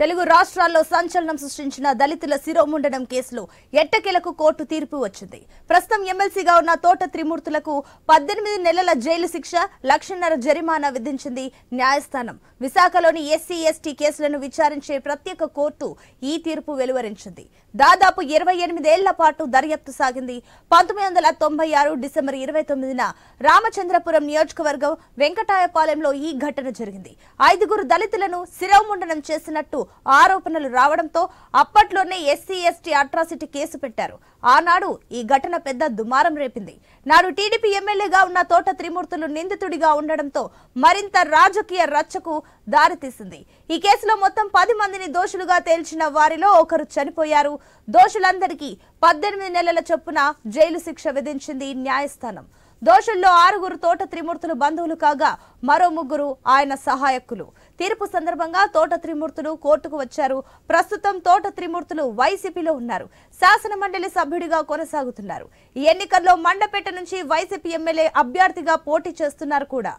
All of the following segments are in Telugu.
తెలుగు రాష్ట్రాల్లో సంచలనం సృష్టించిన దళితుల శిరోముండనం కేసులో ఎట్టకేలకు కోర్టు తీర్పు వచ్చింది. ప్రస్తుతం ఎమ్మెల్సీగా ఉన్న తోట త్రిమూర్తులకు 18 నెలల జైలు శిక్ష, 1.5 లక్షల జరిమానా విధించింది న్యాయస్థానం. విశాఖలోని ఎస్సీ ఎస్టీ కేసులను విచారించే ప్రత్యేక కోర్టు ఈ తీర్పు వెలువరించింది. దాదాపు 28 ఏళ్ల పాటు దర్యాప్తు సాగింది. 1996 డిసెంబర్ 29న రామచంద్రపురం నియోజకవర్గం వెంకటాయపాలెంలో ఈ ఘటన జరిగింది. 5 దళితులను శిరోముండనం చేసినట్టు ఆరోపణలు రావడంతో అప్పట్లోనే ఎస్సీ ఎస్టీ అట్రాసిటీ కేసు పెట్టారు. ఆనాడు ఈ ఘటన పెద్ద దుమారం రేపింది. నాడు టీడీపీ ఎమ్మెల్యేగా ఉన్న తోట త్రిమూర్తులు నిందితుడిగా ఉండడంతో మరింత రాజకీయ రచ్చకు దారితీసింది. ఈ కేసులో మొత్తం 10 మందిని దోషులుగా తేల్చిన వారిలో ఒకరు చనిపోయారు. దోషులందరికీ 18 నెలల చొప్పున జైలు శిక్ష విధించింది న్యాయస్థానం. దోషుల్లో 6 తోట త్రిమూర్తులు బంధువులు కాగా మరో 3 ఆయన సహాయకులు. తీర్పు సందర్భంగా తోట త్రిమూర్తులు కోర్టుకు వచ్చారు. ప్రస్తుతం తోట త్రిమూర్తులు వైసీపీలో ఉన్నారు. శాసన మండలి సభ్యుడిగా కొనసాగుతున్నారు. ఈ ఎన్నికల్లో మండపేట నుంచి వైసీపీ ఎమ్మెల్యే అభ్యర్థిగా పోటీ చేస్తున్నారు కూడా.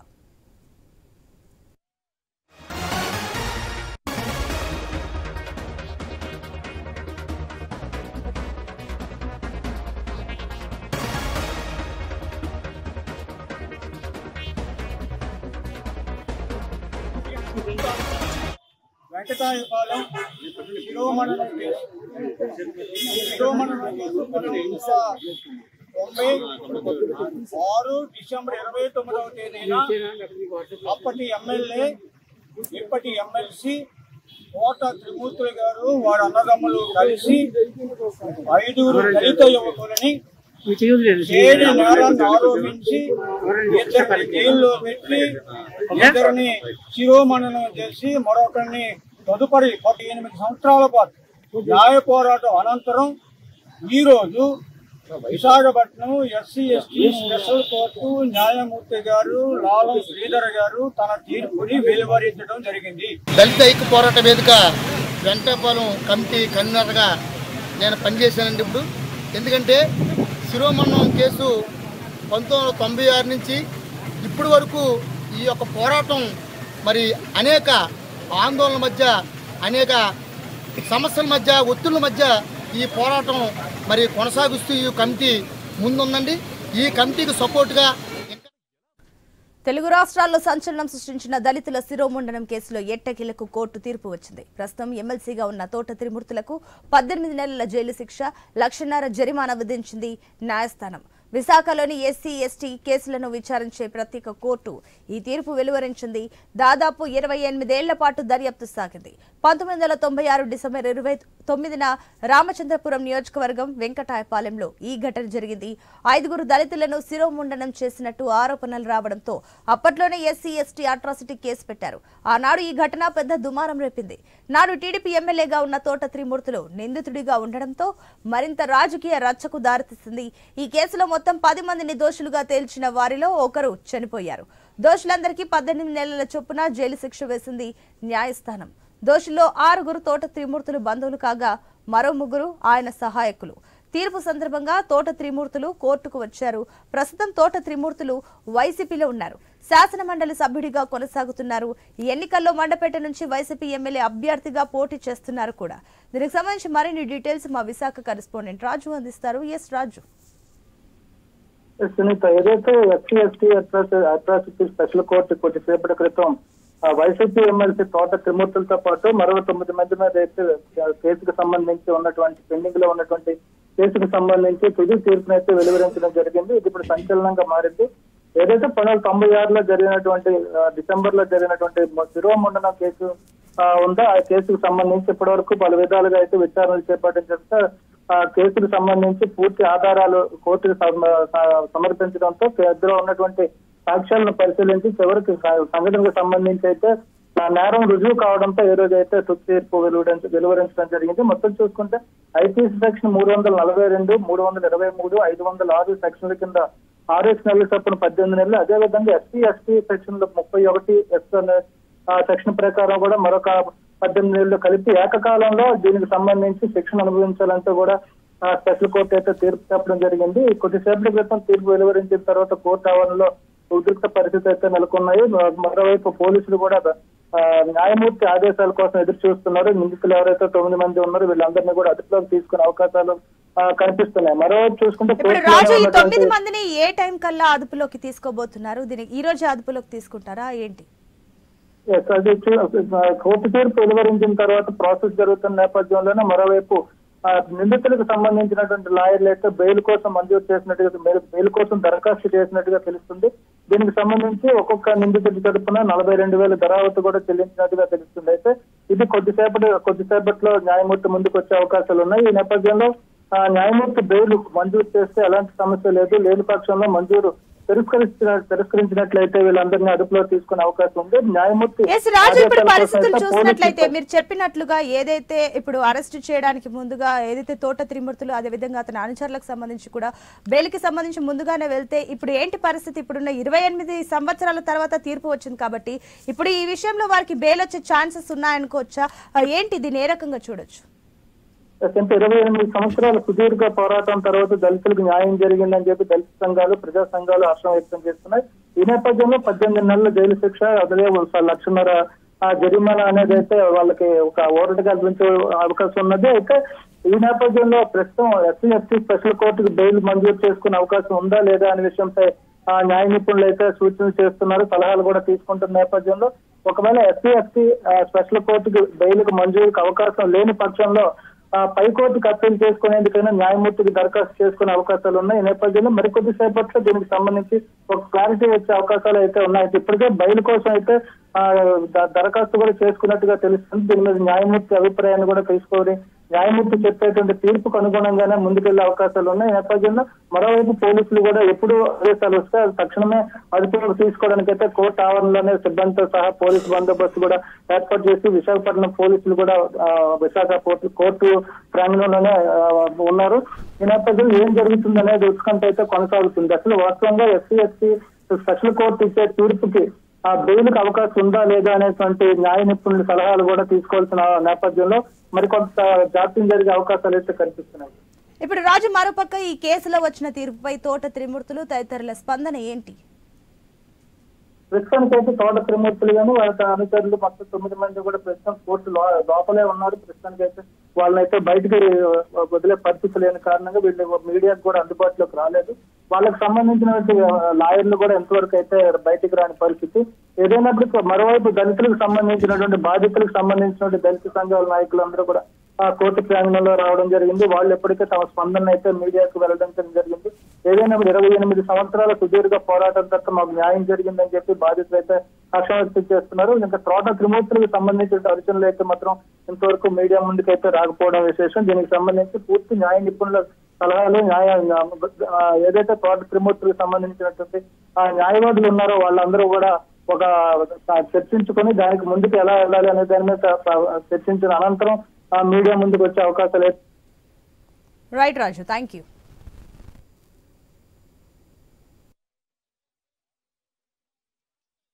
వెంకటాయపాలెం శిరోమణనం కేసు 1996 డిసెంబర్ 29వ తేదీన అప్పటి ఎమ్మెల్యే ఇప్పటి ఎమ్మెల్సీ తోట త్రిమూర్తులు గారు వారి అన్నదమ్ములు కలిసి 5 దళిత యువకులని చేరి నేరాన్ని ఆరోపించి ఇద్దరిని జైల్లో పెట్టి ఇద్దరిని శిరోమణనం చేసి మరొకరిని తదుపరి 18 సంవత్సరాల పాటు న్యాయ పోరాటం అనంతరం ఈరోజు Visakhapatnam SC ST special court న్యాయమూర్తి గారు లాలం శ్రీధర్ గారు తన తీర్పుని వెలువరించడం జరిగింది. దళిత ఐక్య పోరాట వేదిక వెంకటాయపాలెం కమిటీ కన్వీనర్గా నేను పనిచేశానండి. ఇప్పుడు ఎందుకంటే శిరోమణనం కేసు 1996 నుంచి ఇప్పటి వరకు ఈ యొక్క పోరాటం మరి అనేక ఆందోళనల మధ్య, అనేక సమస్యల మధ్య, ఒత్తిళ్ల మధ్య ఈ పోరాటం మరి కొనసాగిస్తూ ఈ కమిటీ ముందుందండి. ఈ కమిటీకి సపోర్ట్గా తెలుగు రాష్ట్రాల్లో సంచలనం సృష్టించిన దళితుల శిరోముండనం కేసులో ఎట్టకేలకు కోర్టు తీర్పు వచ్చింది. ప్రస్తుతం ఎమ్మెల్సీగా ఉన్న తోట త్రిమూర్తులకు 18 నెలల జైలు శిక్ష, 1.5 లక్షల జరిమానా విధించింది న్యాయస్థానం. విశాఖలోని ఎస్సీ ఎస్టీ కేసులను విచారించే ప్రత్యేక కోర్టు ఈ తీర్పు వెలువరించింది. దాదాపు 28 ఏళ్ల పాటు దర్యాప్తు సాగింది. 1996 డిసెంబర్ 29న రామచంద్రపురం నియోజకవర్గం వెంకటాయపాలెంలో ఈ ఘటన జరిగింది. 5 దళితులను శిరోముండనం చేసినట్టు ఆరోపణలు రావడంతో అప్పట్లోనే ఎస్సీ ఎస్టీ అట్రాసిటీ కేసు పెట్టారు. ఆనాడు ఈ ఘటన పెద్ద దుమారం రేపింది. నాడు టీడీపీ ఎమ్మెల్యేగా ఉన్న తోట త్రిమూర్తులు నిందితుడిగా ఉండడంతో మరింత రాజకీయ రచ్చకు దారితీసింది. ఈ కేసులో మొత్తం 10 మందిని దోషులుగా తేల్చిన వారిలో ఒకరు చనిపోయారు. దోషులందరికీ 18 నెలల చొప్పున జైలు శిక్ష వేసింది న్యాయస్థానం. దోషుల్లో 6 తోట త్రిమూర్తులు బంధువులు కాగా మరో 3 ఆయన సహాయకులు. తీర్పు సందర్భంగా తోట త్రిమూర్తులు కోర్టుకు వచ్చారు. ప్రస్తుతం తోట త్రిమూర్తులు వైసీపీలో ఉన్నారు. శాసన మండలి సభ్యుడిగా కొనసాగుతున్నారు. ఈ ఎన్నికల్లో మండపేట నుంచి వైసీపీ ఎమ్మెల్యే అభ్యర్థిగా పోటీ చేస్తున్నారు కూడా. దీనికి సంబంధించి మరిన్ని డీటెయిల్స్ మా విశాఖ కరెస్పాండెంట్ రాజు అందిస్తారు. ఎస్ రాజు. సునీత, ఏదైతే SC ST atrocity special court కొద్దిసేపటి క్రితం వైసీపీ ఎమ్మెల్సీ తోట త్రిమూర్తులతో పాటు మరో 9 మంది మీద అయితే కేసుకు సంబంధించి ఉన్నటువంటి పెండింగ్ లో ఉన్నటువంటి కేసుకు సంబంధించి తుది తీర్పునైతే వెలువరించడం జరిగింది. ఇది ఇప్పుడు సంచలనంగా మారింది. ఏదైతే 1996లో జరిగినటువంటి డిసెంబర్ లో జరిగినటువంటి శిరోముండనం కేసు ఉందో ఆ కేసుకు సంబంధించి ఇప్పటి వరకు పలు విధాలుగా అయితే విచారణలు చేపట్టించడంతో ఆ కేసుకు సంబంధించి పూర్తి ఆధారాలు కోర్టుకు సమర్పించడంతో ఇందులో ఉన్నటువంటి సాక్ష్యాలను పరిశీలించి చివరికి సంఘటనకు సంబంధించి అయితే నేరం రుజువు కావడంతో ఈ రోజు అయితే తుది తీర్పు వెలువరించడం జరిగింది. మొత్తం చూసుకుంటే ఐపీసీ సెక్షన్ 342, 323, 506 సెక్షన్ల కింద 6 నెలల చొప్పున 18 నెలలు, అదేవిధంగా ఎస్సీ ఎస్టీ సెక్షన్ 31 సెక్షన్ ప్రకారం కూడా మరొక 18 నెలలు కలిపి ఏకకాలంలో దీనికి సంబంధించి శిక్షణ అనుభవించాలంటూ కూడా స్పెషల్ కోర్టు అయితే తీర్పు చెప్పడం జరిగింది. కొద్దిసేపటి క్రితం తీర్పు వెలువరించిన తర్వాత కోర్టు ఆవరణలో ఉద్రిక్త పరిస్థితి అయితే నెలకొన్నాయి. మరోవైపు పోలీసులు కూడా న్యాయమూర్తి ఆదేశాల కోసం ఎదురు చూస్తున్నారు. నిందితులు ఎవరైతే 9 మంది ఉన్నారో వీళ్ళందరినీ కూడా అదుపులోకి తీసుకునే అవకాశాలు కనిపిస్తున్నాయి. మరోవైపు చూసుకుంటే ఇప్పుడు రాజు ఈ 9 మందిని ఏ టైం కల్లా అదుపులోకి తీసుకోబోతున్నారు? దీనికి ఈ రోజు అదుపులోకి తీసుకుంటారా ఏంటి? కోర్టు తీర్పు వెలువరించిన తర్వాత ప్రాసెస్ జరుగుతున్న నేపథ్యంలోనే మరోవైపు నిందితులకు సంబంధించినటువంటి లాయర్లు అయితే బెయిల్ కోసం మంజూరు చేసినట్టుగా బెయిల్ కోసం దరఖాస్తు చేసినట్టుగా తెలుస్తుంది. దీనికి సంబంధించి ఒక్కొక్క నిందితుడి తరపున 42,000 ధరావత్తు కూడా చెల్లించినట్టుగా తెలుస్తుంది. అయితే ఇది కొద్దిసేపట్లో న్యాయమూర్తి ముందుకు వచ్చే అవకాశాలు ఉన్నాయి. ఈ నేపథ్యంలో న్యాయమూర్తి బెయిల్ మంజూరు చేస్తే ఎలాంటి సమస్య లేదు, లేని పక్షంలో మంజూరు తిరస్కరించినట్లయితే వీళ్ళందరినీ అదుపులో తీసుకునే అవకాశం ఉంది. న్యాయమూర్తి పరిస్థితులు చూసినట్లయితే మీరు చెప్పినట్లుగా ఏదైతే ఇప్పుడు అరెస్ట్ చేయడానికి ముందుగా ఏదైతే తోట త్రిమూర్తులు అదే విధంగా అతని అనుచరులకు సంబంధించి కూడా బెయిల్కి సంబంధించి ముందుగానే వెళ్తే ఇప్పుడు ఏంటి పరిస్థితి? ఇప్పుడున్న 28 సంవత్సరాల తర్వాత తీర్పు వచ్చింది కాబట్టి ఇప్పుడు ఈ విషయంలో వారికి బెయిల్ వచ్చే ఛాన్సెస్ ఉన్నాయనుకోవచ్చా? ఏంటి దీన్ని ఏ రకంగా చూడొచ్చు? 28 సంవత్సరాల సుదీర్ఘ పోరాటం తర్వాత దళితులకు న్యాయం జరిగిందని చెప్పి దళిత సంఘాలు, ప్రజా సంఘాలు హర్షం వ్యక్తం చేస్తున్నాయి. ఈ నేపథ్యంలో 18 నెలల జైలు శిక్ష, అదే 1,00,000 జరిమానా అనేది అయితే వాళ్ళకి ఒక ఊరట కల్పించే అవకాశం ఉన్నది. అయితే ఈ నేపథ్యంలో ప్రస్తుతం SC/ST స్పెషల్ కోర్టుకు బెయిల్ మంజూరు చేసుకునే అవకాశం ఉందా లేదా అనే విషయంపై న్యాయ నిపుణులు అయితే సూచనలు చేస్తున్నారు, సలహాలు కూడా తీసుకుంటున్న నేపథ్యంలో ఒకవేళ SC/ST స్పెషల్ కోర్టుకు బెయిల్కు మంజూరుకు అవకాశం లేని పక్షంలో పైకోర్టుకు అప్పీల్ చేసుకునేందుకైనా న్యాయమూర్తికి దరఖాస్తు చేసుకునే అవకాశాలు ఉన్నాయి. ఈ నేపథ్యంలో మరికొద్ది సేపట్లో దీనికి సంబంధించి ఒక క్లారిటీ వచ్చే అవకాశాలు అయితే ఉన్నాయి. ఇప్పటికే బెయిల్ కోసం అయితే దరఖాస్తు కూడా చేసుకున్నట్టుగా తెలుస్తుంది. దీని మీద న్యాయమూర్తి అభిప్రాయాన్ని కూడా తీసుకొని న్యాయమూర్తి చెప్పేటువంటి తీర్పుకు అనుగుణంగానే ముందుకెళ్లే అవకాశాలు ఉన్నాయి. ఈ నేపథ్యంలో మరోవైపు పోలీసులు కూడా ఎప్పుడు ఆదేశాలు వస్తే అది తక్షణమే అదుపులోకి తీసుకోవడానికి అయితే కోర్టు ఆవరణలోనే సిబ్బందితో సహా పోలీసు బందోబస్తు కూడా ఏర్పాటు చేసి విశాఖపట్నం పోలీసులు కూడా విశాఖ కోర్టు ప్రాంగణంలోనే ఉన్నారు. ఈ నేపథ్యంలో ఏం జరుగుతుంది అనేది ఉత్కంఠ అయితే కొనసాగుతుంది. అసలు వాస్తవంగా SC/ST స్పెషల్ కోర్టు ఇచ్చే తీర్పుకి బెయిల్కి అవకాశం ఉందా లేదా అనేటువంటి న్యాయ నిపుణుల సలహాలు కూడా తీసుకోవాల్సిన నేపథ్యంలో మరికొంత జాప్యం జరిగే అవకాశాలు అయితే కనిపిస్తున్నాయి. ఇప్పుడు రాజు మరోపక్క ఈ కేసులో వచ్చిన తీర్పుపై తోట త్రిమూర్తులు తదితరుల స్పందన ఏంటి? ప్రస్తుతానికి అయితే తోట త్రిమూర్తులు కానీ వాళ్ళ అనుచరులు మొత్తం 9 మంది కూడా ప్రస్తుతం కోర్టు లోపలే ఉన్నారు. ప్రస్తుతానికి అయితే వాళ్ళనైతే బయటకు వదిలే పరిస్థితి లేని కారణంగా వీళ్ళు మీడియాకు కూడా అందుబాటులోకి రాలేదు. వాళ్ళకి సంబంధించినటువంటి లాయర్లు కూడా ఎంతవరకు అయితే బయటికి రాని పరిస్థితి. ఏదైనప్పటికీ మరోవైపు దళితులకు సంబంధించినటువంటి బాధితులకు సంబంధించినటువంటి దళిత సంఘాల నాయకులందరూ కూడా కోర్టు ప్రాంగణంలో రావడం జరిగింది. వాళ్ళు ఎప్పటికే తమ స్పందన అయితే మీడియాకు వెళ్లడం జరిగింది. ఏదైనా 28 సంవత్సరాల సుదీర్ఘ పోరాటం తర్వాత మాకు న్యాయం జరిగిందని చెప్పి బాధితులు అయితే హర్షం వ్యక్తం చేస్తున్నారు. ఇంకా తోట త్రిమూర్తులకు సంబంధించిన అర్చనలు అయితే మాత్రం ఇంతవరకు మీడియా ముందుకైతే రాకపోవడం విశేషం. దీనికి సంబంధించి పూర్తి న్యాయ నిపుణుల సలహాలు ఏదైతే తోట త్రిమూర్తులకు సంబంధించినటువంటి న్యాయవాదులు ఉన్నారో వాళ్ళందరూ కూడా ఒక చర్చించుకొని దానికి ముందుకు ఎలా వెళ్ళాలి అనే దాని మీద చర్చించిన అనంతరం మీడియా ముందుకు వచ్చే అవకాశాలు. Right Raju, thank you.